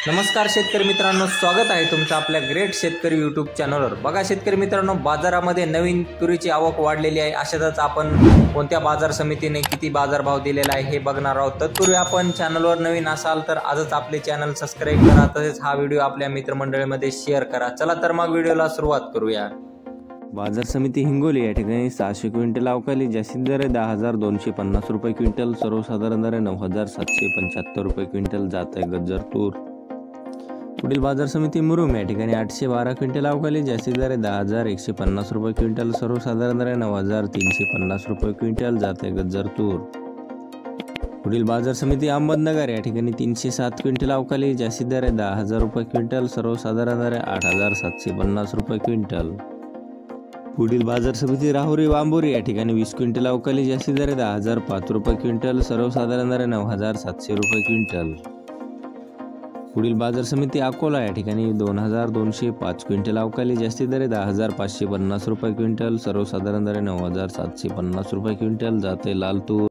नमस्कार शेतकरी मित्रांनो, स्वागत आहे तुमचं आपल्या ग्रेट शेतकरी यूट्यूब चॅनलवर। बघा शेतकरी मित्रांनो, बाजारामध्ये नवीन तुरीची आवक वाढलेली आहे। अशातच आपण कोणत्या बाजार समितीने किती बाजारभाव दिलेला आहे हे बघणार आहोत। तत्पूर्वी आपण चॅनलवर नवीन असाल तर आजच आपले चॅनल सबस्क्राइब करा, तसेच हा व्हिडिओ आपल्या मित्रमंडळीमध्ये शेअर करा। चला तर मग व्हिडिओला सुरुवात करूया। बाजार समिती हिंगोली या ठिकाणी 600 क्विंटल अवकाली जास्तीत दर 10,250 रुपये क्विंटल, सर्वसाधारण दर 9,775 रुपये क्विंटल जात आहे गज्जर तूर। पुढील बाजार समिती मुरुम या ठिकाणी 812 क्विंटल अवकाली जास्तीत दर 10,150 रुपये क्विंटल, सर्वसाधारण दर 9,350 रुपये क्विंटल जात आहे गज्जर तूर। पुढील बाजार समिती अहमदनगर या ठिकाणी 307 क्विंटल अवकाली जास्तीत दर 10,000 रुपये क्विंटल, सर्वसाधारण दर 8,750 रुपये क्विंटल। पुढील बाजार समिती राहुरी वांबोरी या ठिकाणी 20 क्विंटल अवकाली जास्तीत दर 10,005 रुपये क्विंटल, सर्वसाधारण दर 9,700 रुपये क्विंटल। पुढील बाजार समिती अकोला या ठिकाणी 2,205 क्विंटल अवकाली जास्तीत दर 10,550 रुपये क्विंटल, सर्वसाधारण दर 9,750 रुपये क्विंटल जाते लाल तूर।